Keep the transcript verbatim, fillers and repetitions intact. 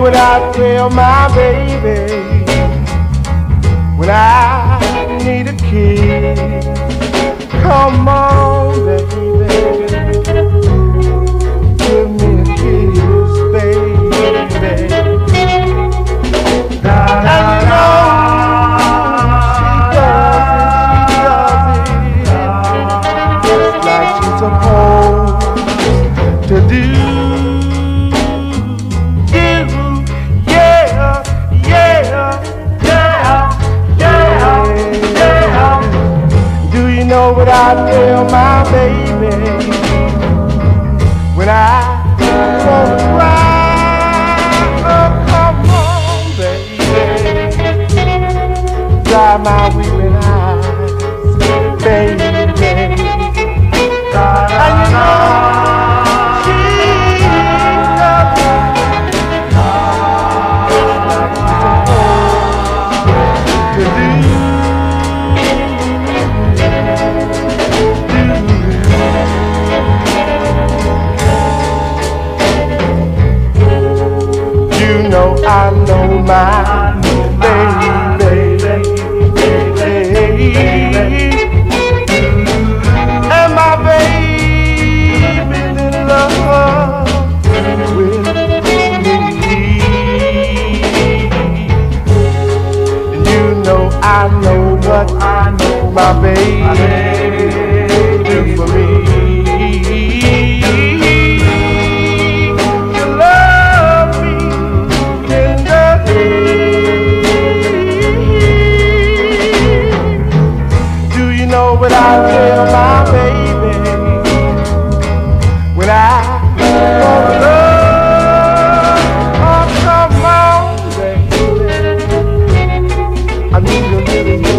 what I tell my baby when I need a kiss? Come on, baby, give me a kiss, baby. Da, da, and you know she does it, she does it just like she's supposed to do. Know what I tell my baby when I wanna cry? Oh, come on, baby, dry my weeping eyes, baby. And you know she loves me like she's supposed to do. I know my baby, and my baby's in love with me. And you know I know what I know my baby do for me. What I tell my baby when I wanna love? Oh, come on, baby, I need a little more.